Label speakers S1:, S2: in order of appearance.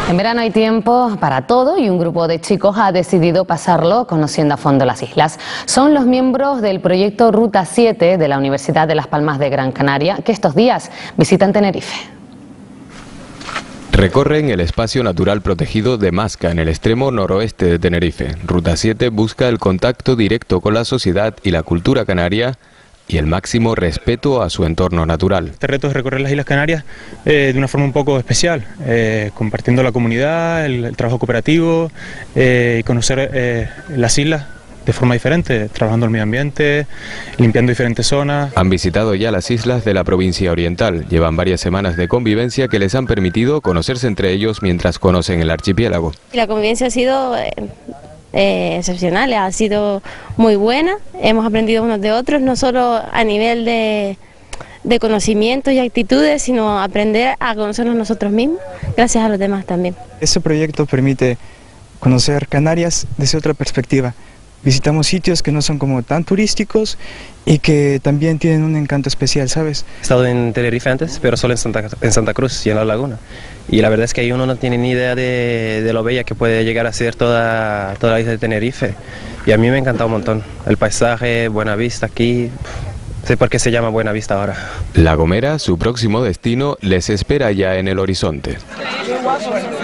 S1: En verano hay tiempo para todo y un grupo de chicos ha decidido pasarlo conociendo a fondo las islas. Son los miembros del proyecto Ruta 7 de la Universidad de Las Palmas de Gran Canaria que estos días visitan Tenerife.
S2: Recorren el espacio natural protegido de Masca, en el extremo noroeste de Tenerife. Ruta 7 busca el contacto directo con la sociedad y la cultura canaria y el máximo respeto a su entorno natural.
S3: Este reto es recorrer las Islas Canarias de una forma un poco especial, compartiendo la comunidad, el trabajo cooperativo y conocer las islas de forma diferente, trabajando el medio ambiente, limpiando diferentes zonas.
S2: Han visitado ya las islas de la provincia oriental. Llevan varias semanas de convivencia que les han permitido conocerse entre ellos mientras conocen el archipiélago.
S4: La convivencia ha sido excepcional, ha sido muy buena, hemos aprendido unos de otros, no solo a nivel de conocimientos y actitudes, sino aprender a conocernos nosotros mismos, gracias a los demás también.
S5: Este proyecto permite conocer Canarias desde otra perspectiva. Visitamos sitios que no son como tan turísticos y que también tienen un encanto especial, ¿sabes?
S6: He estado en Tenerife antes, pero solo en Santa Cruz y en la laguna. Y la verdad es que ahí uno no tiene ni idea de lo bella que puede llegar a ser toda la isla de Tenerife. Y a mí me ha encantado un montón. El paisaje, Buena Vista aquí. Sé por qué se llama Buena Vista ahora.
S2: La Gomera, su próximo destino, les espera ya en el horizonte.